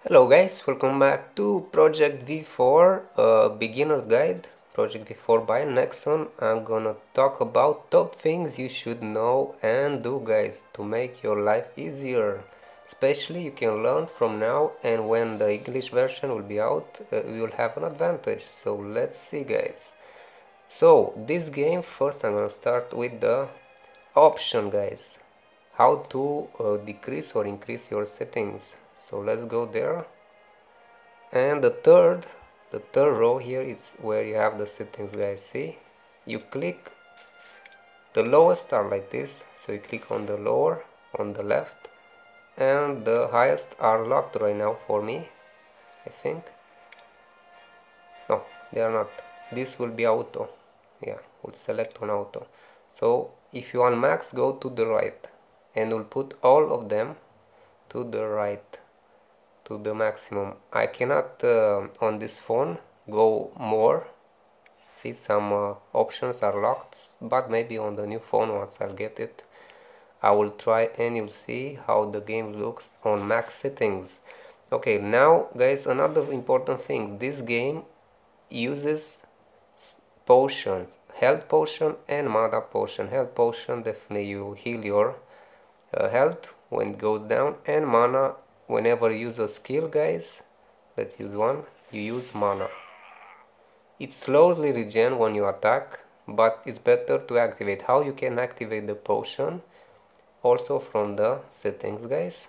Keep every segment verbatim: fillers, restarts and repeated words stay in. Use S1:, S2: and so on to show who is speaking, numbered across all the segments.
S1: Hello guys, welcome back to Project V four uh, Beginner's Guide, Project V four by Nexon. I'm gonna talk about top things you should know and do guys to make your life easier. Especially you can learn from now, and when the English version will be out, uh, you will have an advantage. So let's see guys. So this game, first I'm gonna start with the option guys. How to uh, decrease or increase your settings. So let's go there. And the third the third row here is where you have the settings guys. See, you click the lowest are like this, so you click on the lower on the left, and the highest are locked right now for me. I think no, they are not. This will be auto. Yeah, we'll select on auto. So if you want max, go to the right, and we'll put all of them to the right, to the maximum. I cannot uh, on this phone go more. See, some uh, options are locked, but maybe on the new phone, once I'll get it, I will try and you'll see how the game looks on max settings. Okay, now guys, another important thing, this game uses potions, health potion and mana potion. Health potion, definitely you heal your uh, health when it goes down, and mana, whenever you use a skill guys, let's use one, you use mana. It slowly regen when you attack, but it's better to activate. How you can activate the potion? Also from the settings guys.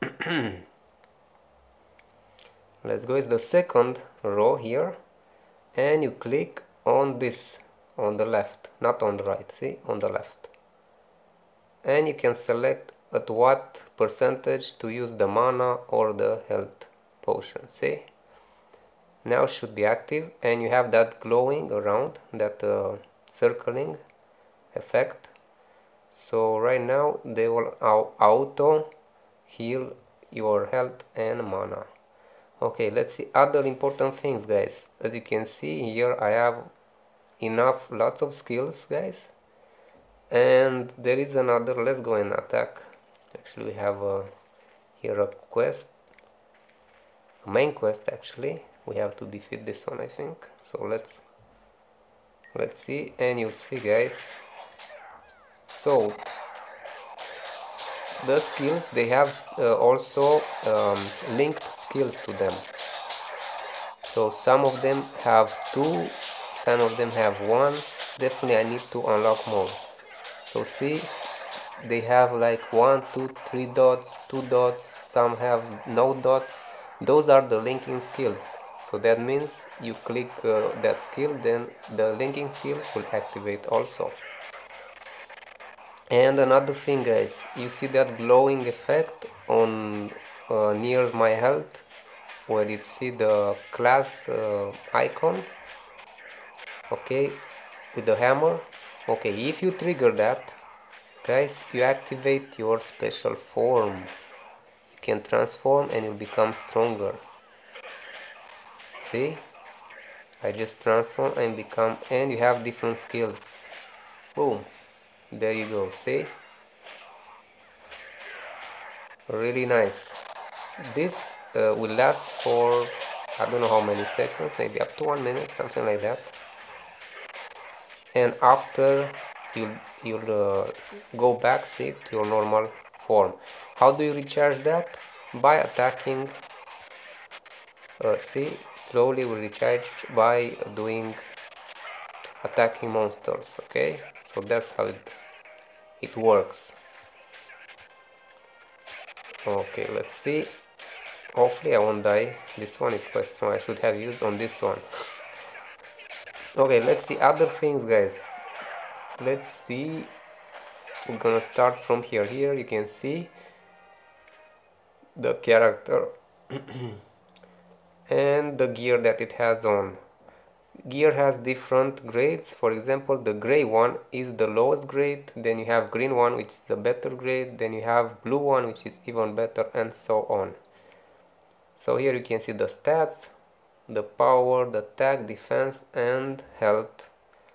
S1: Let's go with the second row here, and you click on this on the left, not on the right, see, on the left, and you can select at what percentage to use the mana or the health potion. See, now should be active, and you have that glowing around, that uh, circling effect. So right now they will auto heal your health and mana. Okay, let's see other important things guys. As you can see here, I have enough, lots of skills guys, and there is another. Let's go and attack. Actually we have a, here a quest, a main quest. Actually we have to defeat this one, I think. So let's let's see, and you'll see guys. So the skills, they have uh, also um, linked skills to them. So some of them have two, some of them have one. Definitely I need to unlock more. So see, they have like one, two, three dots, two dots, some have no dots. Those are the linking skills. So that means you click uh, that skill, then the linking skills will activate also. And another thing guys, you see that glowing effect on uh, near my health, where you see the class uh, icon, okay, with the hammer. Okay, if you trigger that guys, you activate your special form. You can transform and you become stronger. See, I just transform and become, and you have different skills. Boom, there you go. See, really nice. This uh, will last for I don't know how many seconds, maybe up to one minute, something like that. And after you'll, you'll uh, go back, see, to your normal form. How do you recharge that? By attacking. Uh, see, slowly we recharge by doing attacking monsters. Okay, so that's how it, it works. Okay, let's see. Hopefully I won't die. This one is quite strong. I should have used on this one. Okay, let's see other things guys. Let's see, we're gonna start from here. Here you can see the character and the gear that it has on. Gear has different grades. For example, the gray one is the lowest grade, then you have green one which is the better grade, then you have blue one which is even better, and so on. So here you can see the stats, the power, the attack, defense, and health.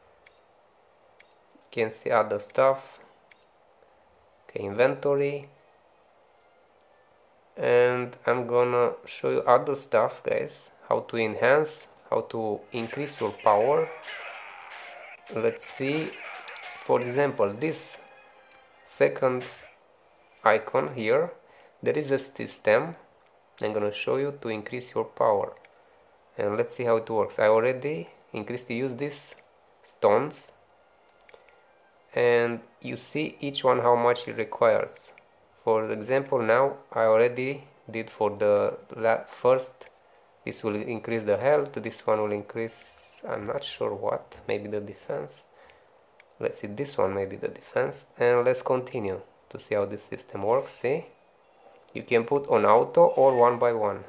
S1: You can see other stuff. Okay, inventory. and I'm gonna show you other stuff, guys, how to enhance, how to increase your power. Let's see, for example, this second icon here, there is a system I'm gonna show you to increase your power, and let's see how it works. I already increased to use these stones, and you see each one how much it requires. For example, now I already did for the first, this will increase the health, this one will increase, I'm not sure what, maybe the defense. Let's see, this one maybe the defense, and let's continue to see how this system works. See, you can put on auto or one by one.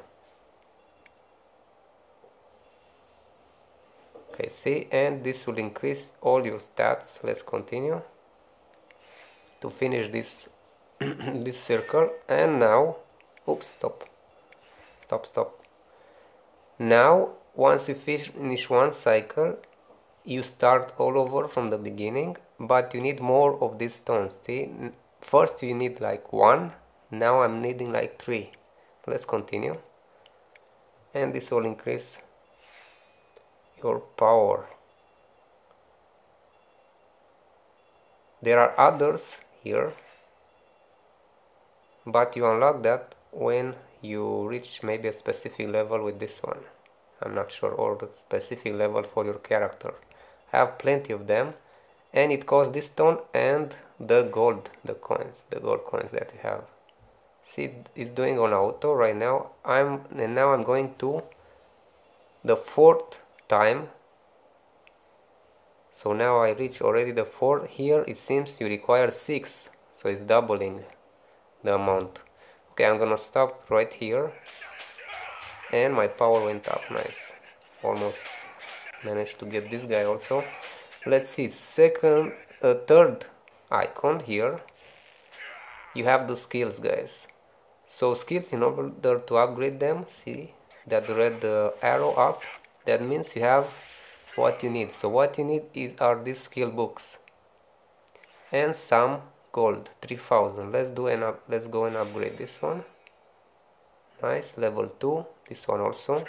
S1: Okay, see, and this will increase all your stats. Let's continue to finish this this circle, and now, oops, stop, stop, stop. Now, once you finish one cycle, you start all over from the beginning, but you need more of these stones. See, first you need like one, now I'm needing like three. Let's continue, and this will increase your power. There are others here, but you unlock that when you reach maybe a specific level with this one. I'm not sure, or the specific level for your character. I have plenty of them, and it costs this stone and the gold, the coins, the gold coins that you have. See, it's doing on auto right now. I'm and now I'm going to the fourth time. So now I reach already the fourth. Here it seems you require six, so it's doubling the amount. Okay, I'm gonna stop right here, and my power went up. Nice, almost managed to get this guy also. Let's see, second, uh, third icon here, you have the skills, guys. So skills, in order to upgrade them, see that red uh, arrow up, that means you have what you need. So what you need is are these skill books and some gold, three thousand. Let's do an up, let's go and upgrade this one. Nice, level two. This one also.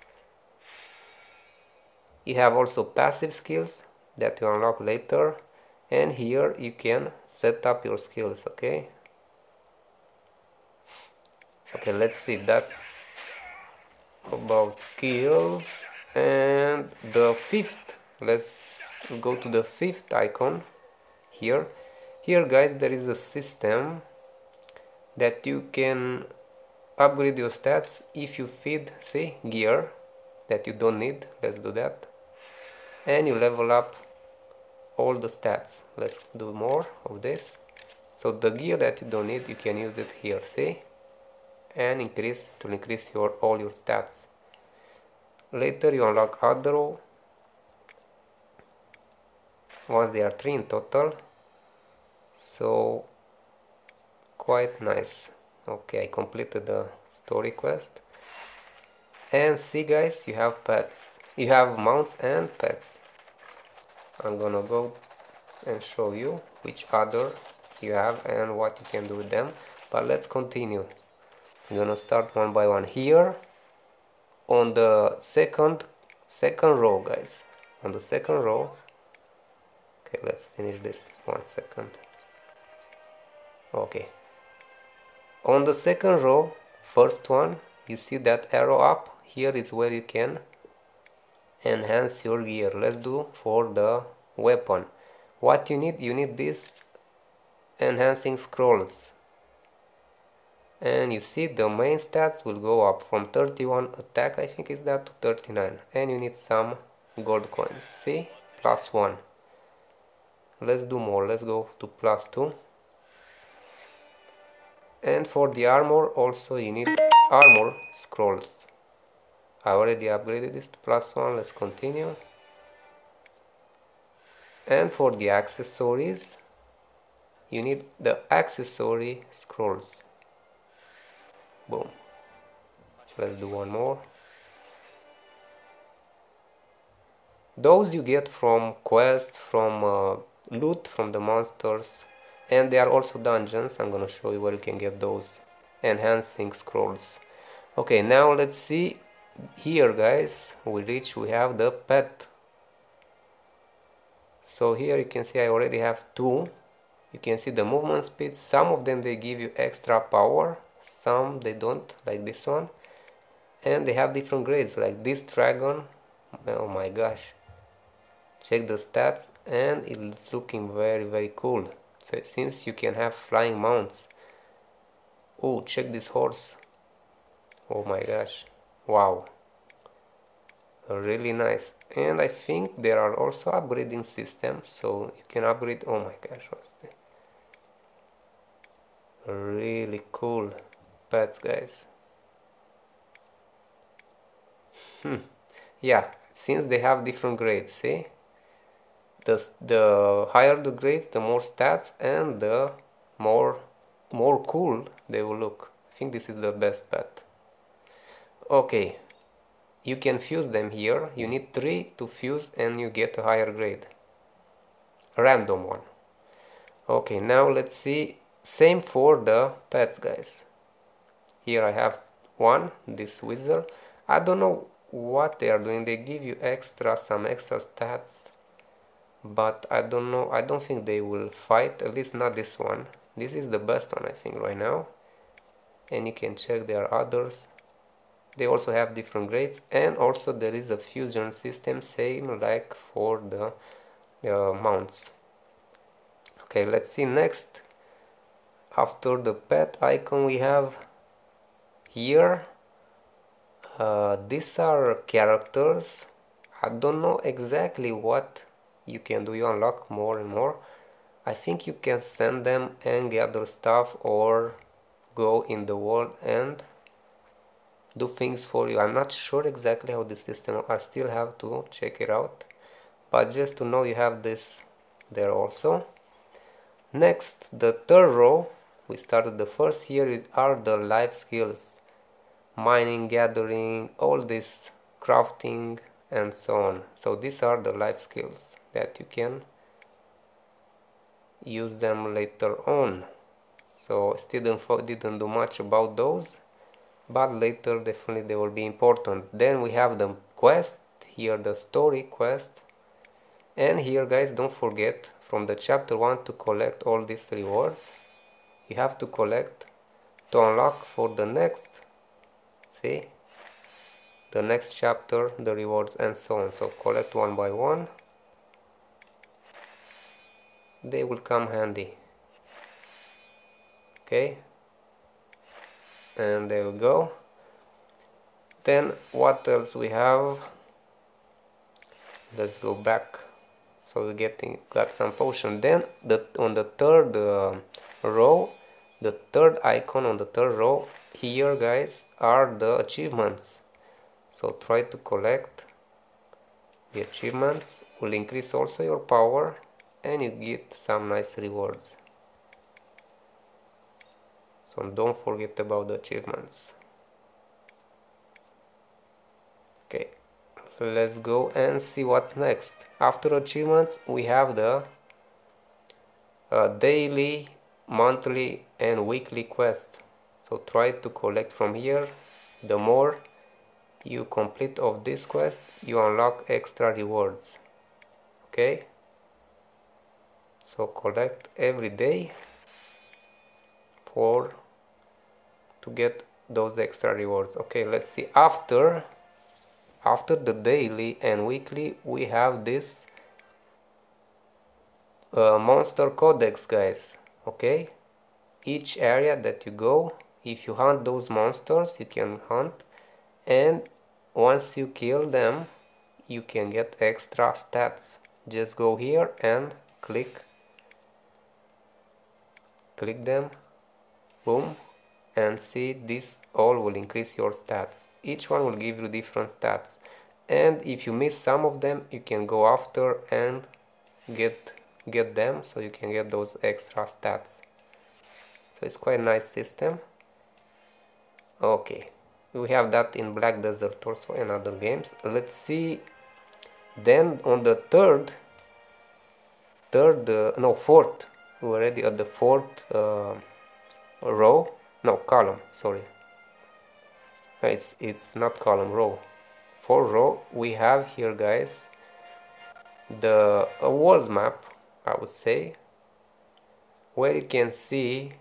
S1: You have also passive skills that you unlock later, and here you can set up your skills. Okay, okay, let's see, that's about skills. And the fifth, let's go to the fifth icon here. Here, guys, there is a system that you can upgrade your stats if you feed, see, gear that you don't need. Let's do that, and you level up all the stats. Let's do more of this. So the gear that you don't need, you can use it here, see, and increase to increase your all your stats. Later you unlock other ones, there are three in total, so quite nice. Okay, I completed the story quest, and see, guys, you have pets, you have mounts and pets. I'm gonna go and show you which other you have and what you can do with them, but let's continue. I'm gonna start one by one. Here on the second second row, guys, on the second row, okay, let's finish this one second. Okay, on the second row, first one, you see that arrow up, here is where you can enhance your gear. Let's do for the weapon. What you need, you need this enhancing scrolls, and you see the main stats will go up from thirty-one attack, I think is that, to thirty-nine, and you need some gold coins. See, plus one. Let's do more, let's go to plus two. And for the armor also you need armor scrolls. I already upgraded this to plus one. Let's continue. And for the accessories you need the accessory scrolls. Boom. Let's do one more. Those you get from quests, from uh, loot from the monsters, and there are also dungeons. I'm gonna show you where you can get those enhancing scrolls. Okay, now let's see here, guys. We reach, we have the pet. So here you can see I already have two. You can see the movement speed. Some of them they give you extra power, some they don't, like this one. And they have different grades, like this dragon. Oh my gosh, check the stats, and it's looking very very cool. So it seems you can have flying mounts. Oh, check this horse. Oh my gosh, wow, really nice. And I think there are also upgrading systems, so you can upgrade. Oh my gosh, what's that? Really cool pets, guys. Hmm. Yeah, since they have different grades, see? The, the higher the grades, the more stats, and the more more cool they will look. I think this is the best pet. Okay, you can fuse them here. You need three to fuse and you get a higher grade. A random one. Okay, now let's see. Same for the pets, guys. Here I have one, this wizard. I don't know what they are doing. They give you extra, some extra stats, but I don't know. I don't think they will fight, at least not this one. This is the best one, I think, right now. And you can check there are others. They also have different grades, and also there is a fusion system, same like for the uh, mounts. Okay, let's see next. After the pet icon we have here, uh, these are characters. I don't know exactly what you can do. You unlock more and more. I think you can send them and gather stuff, or go in the world and do things for you. I'm not sure exactly how the system. I still have to check it out, but just to know you have this there also. Next, the third row, we started the first here, are the life skills. Mining, gathering, all this, crafting, and so on. So these are the life skills that you can use them later on. So still didn't, didn't do much about those, but later definitely they will be important. Then we have the quest, here the story quest. And here, guys, don't forget from the chapter one to collect all these rewards. You have to collect to unlock for the next, see, the next chapter, the rewards and so on. So collect one by one, they will come handy. Okay, and there we go. Then what else we have? Let's go back. So we getting got some potion. Then the on the third uh, row, the third icon on the third row here, guys, are the achievements. So try to collect the achievements. Will increase also your power, and you get some nice rewards. So don't forget about the achievements. Okay, let's go and see what's next. After achievements we have the uh, daily, monthly and weekly quest. So try to collect from here. The more you complete of this quest, you unlock extra rewards. Okay, so collect every day for to get those extra rewards. Okay, let's see. After after the daily and weekly we have this uh, monster codex, guys. Okay, each area that you go, if you hunt those monsters, you can hunt, and once you kill them you can get extra stats. Just go here and click click them, boom, and see, this all will increase your stats. Each one will give you different stats, and if you miss some of them you can go after and get get them, so you can get those extra stats. So it's quite a nice system. Okay, we have that in Black Desert also and other games. Let's see. Then on the third third uh, no fourth, we're already at the fourth uh, row. no, column, sorry. It's, it's not column, row. For row, we have here, guys, the a world map, I would say, where you can see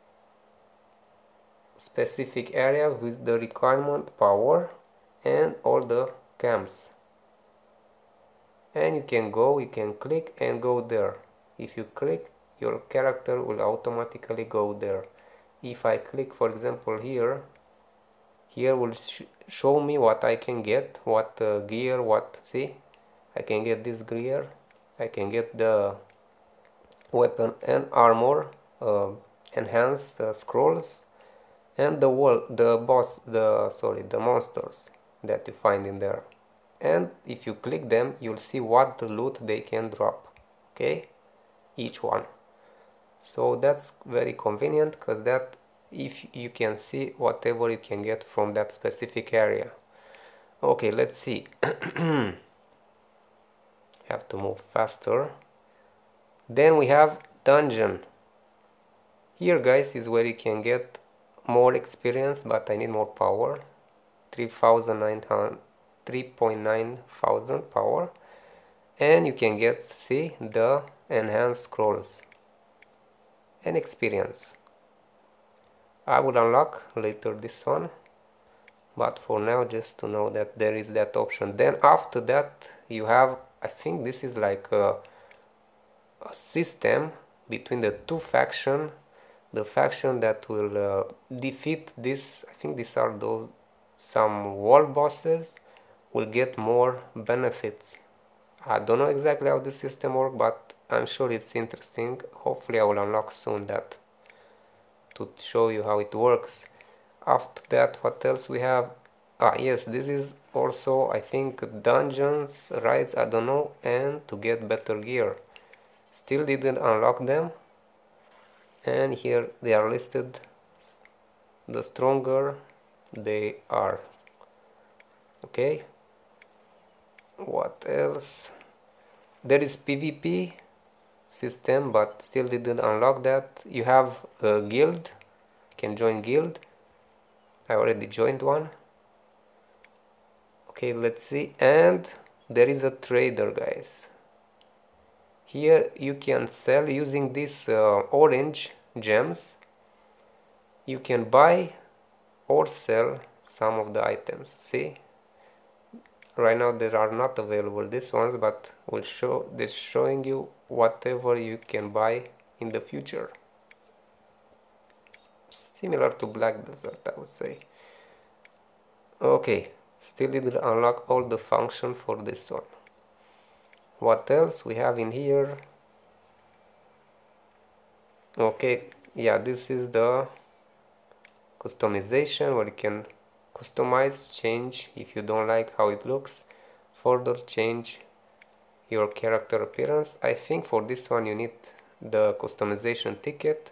S1: specific area with the requirement power and all the camps. And you can go, you can click and go there. If you click, your character will automatically go there. If I click, for example, here, here will sh show me what I can get, what uh, gear, what, see, I can get this gear, I can get the weapon and armor, uh, enhance uh, scrolls, and the wall, the boss, the sorry, the monsters that you find in there. And if you click them, you'll see what loot they can drop, okay, each one. So that's very convenient, because that if you can see whatever you can get from that specific area. Okay, let's see. Have to move faster. Then we have dungeon. Here, guys, is where you can get more experience, but I need more power. three point nine thousand power, and you can get, see, the enhanced scrolls and experience. I will unlock later this one, but for now just to know that there is that option. Then after that you have, I think this is like a, a system between the two faction, the faction that will uh, defeat this, I think these are those some wall bosses, will get more benefits. I don't know exactly how this system works, but I'm sure it's interesting. Hopefully I will unlock soon that to show you how it works. After that, what else we have? Ah, yes, this is also, I think, dungeons, raids, I don't know, and to get better gear. Still didn't unlock them, and here they are listed. The stronger they are. Okay, what else? There is PvP system, but still didn't unlock that. You have a guild, you can join guild. I already joined one. Okay, let's see. And there is a trader, guys. Here you can sell using these uh, orange gems. You can buy or sell some of the items. See, right now there are not available these ones, but will show this showing you whatever you can buy in the future. Similar to Black Desert, I would say. Okay, still didn't unlock all the function for this one. What else we have in here? Okay, yeah, this is the customization, where you can customize, change if you don't like how it looks, further change your character appearance. I think for this one you need the customization ticket.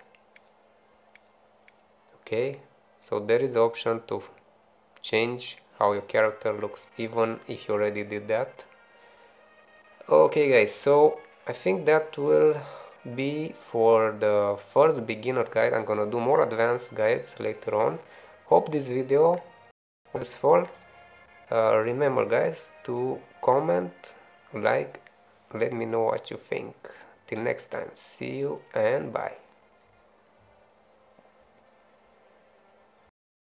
S1: Okay, so there is the option to change how your character looks even if you already did that. Okay guys, so I think that will be for the first beginner guide. I'm gonna do more advanced guides later on. Hope this video was useful. Uh, remember guys to comment, like, let me know what you think. Till next time, see you and bye.